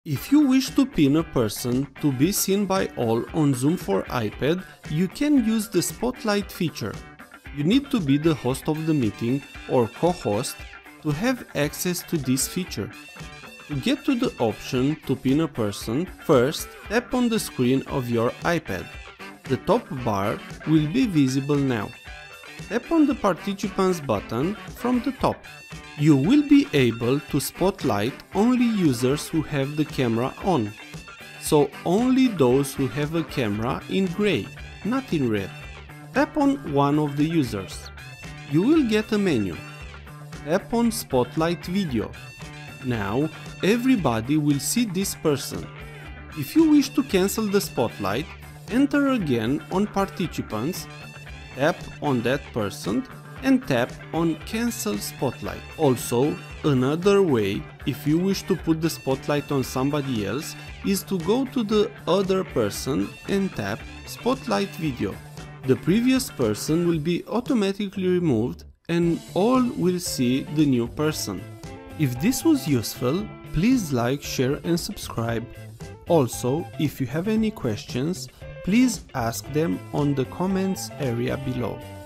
If you wish to pin a person to be seen by all on Zoom for iPad, you can use the Spotlight feature. You need to be the host of the meeting or co-host to have access to this feature. To get to the option to pin a person, first tap on the screen of your iPad. The top bar will be visible now. Tap on the Participants button from the top. You will be able to spotlight only users who have the camera on. So only those who have a camera in gray, not in red. Tap on one of the users. You will get a menu. Tap on Spotlight Video. Now everybody will see this person. If you wish to cancel the spotlight, enter again on Participants, tap on that person and tap on Cancel Spotlight. Also, another way, if you wish to put the spotlight on somebody else, is to go to the other person and tap Spotlight Video. The previous person will be automatically removed and all will see the new person. If this was useful, please like, share and subscribe. Also, if you have any questions, please ask them on the comments area below.